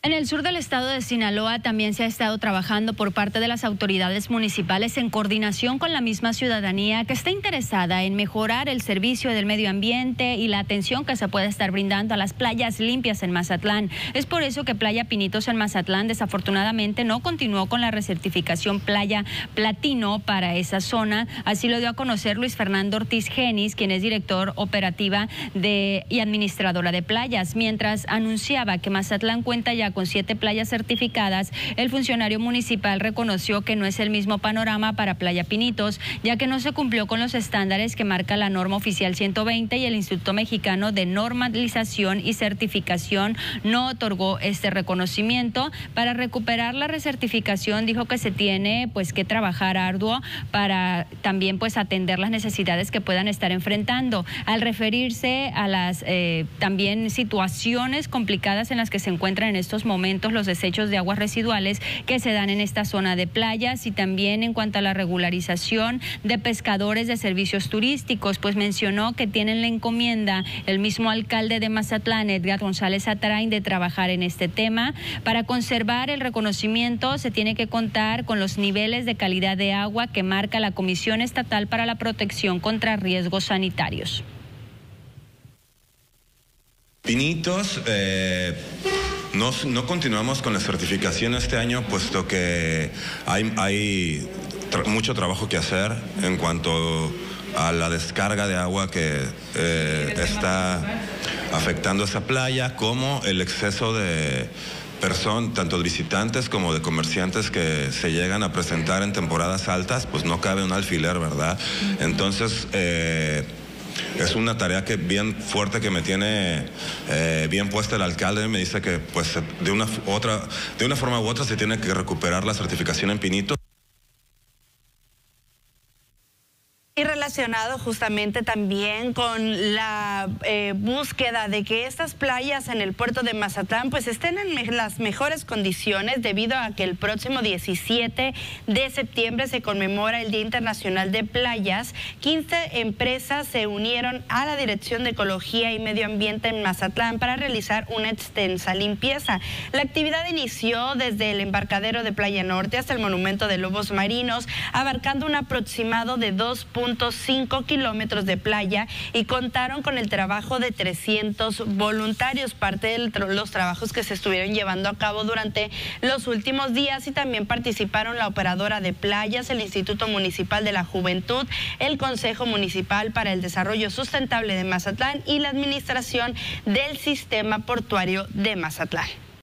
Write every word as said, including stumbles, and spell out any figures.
En el sur del estado de Sinaloa también se ha estado trabajando por parte de las autoridades municipales en coordinación con la misma ciudadanía que está interesada en mejorar el servicio del medio ambiente y la atención que se puede estar brindando a las playas limpias en Mazatlán. Es por eso que Playa Pinitos en Mazatlán desafortunadamente no continuó con la recertificación Playa Platino para esa zona. Así lo dio a conocer Luis Fernando Ortiz Genis, quien es director operativa de, y administradora de playas. Mientras anunciaba que Mazatlán cuenta ya con siete playas certificadas, el funcionario municipal reconoció que no es el mismo panorama para Playa Pinitos, ya que no se cumplió con los estándares que marca la norma oficial ciento veinte y el Instituto Mexicano de Normalización y Certificación no otorgó este reconocimiento. Para recuperar la recertificación dijo que se tiene pues que trabajar arduo para también pues atender las necesidades que puedan estar enfrentando. Al referirse a las eh, también situaciones complicadas en las que se encuentran en estos momentos los desechos de aguas residuales que se dan en esta zona de playas, y también en cuanto a la regularización de pescadores de servicios turísticos, pues mencionó que tienen la encomienda el mismo alcalde de Mazatlán, Edgar González Atarain, de trabajar en este tema. Para conservar el reconocimiento se tiene que contar con los niveles de calidad de agua que marca la Comisión Estatal para la Protección contra Riesgos Sanitarios. Pinitos, eh, no, no continuamos con la certificación este año, puesto que hay, hay tra mucho trabajo que hacer en cuanto a la descarga de agua que eh, está afectando esa playa, como el exceso de personas, tanto de visitantes como de comerciantes que se llegan a presentar en temporadas altas, pues no cabe un alfiler, ¿verdad? Entonces, eh, es una tarea que bien fuerte que me tiene eh, bien puesta el alcalde. Me dice que pues de una, otra, de una forma u otra se tiene que recuperar la certificación en Pinitos. Y relacionado justamente también con la eh, búsqueda de que estas playas en el puerto de Mazatlán pues estén en me las mejores condiciones, debido a que el próximo diecisiete de septiembre se conmemora el Día Internacional de Playas. quince empresas se unieron a la Dirección de Ecología y Medio Ambiente en Mazatlán para realizar una extensa limpieza. La actividad inició desde el embarcadero de Playa Norte hasta el Monumento de Lobos Marinos, abarcando un aproximado de dos punto cinco kilómetros de playa, y contaron con el trabajo de trescientos voluntarios, parte de los trabajos que se estuvieron llevando a cabo durante los últimos días. Y también participaron la operadora de playas, el Instituto Municipal de la Juventud, el Consejo Municipal para el Desarrollo Sustentable de Mazatlán y la Administración del Sistema Portuario de Mazatlán.